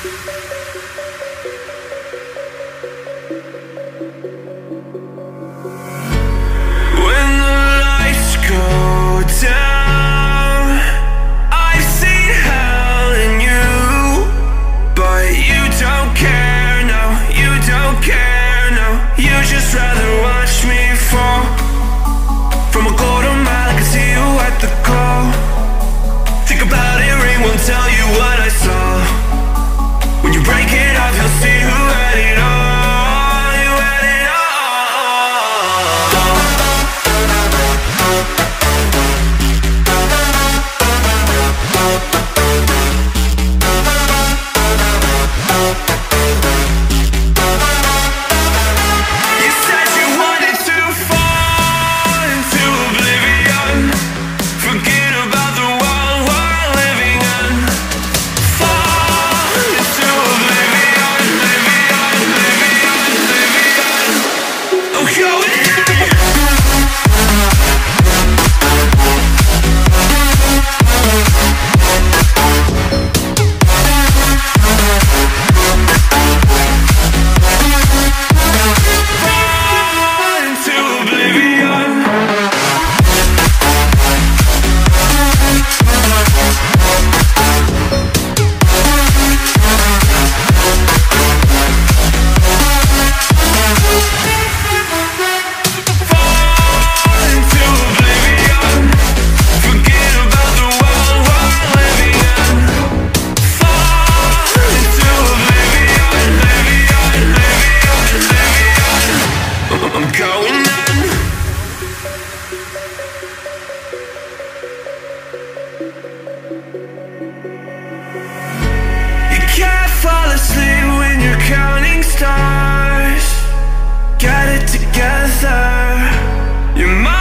Just rather watch me fall from a quarter mile. I can see you at the call. Think about it, ring won't tell you what I saw. When you break it off, you'll see who had it all. You had it all. Fall asleep when you're counting stars. Get it together. Your mind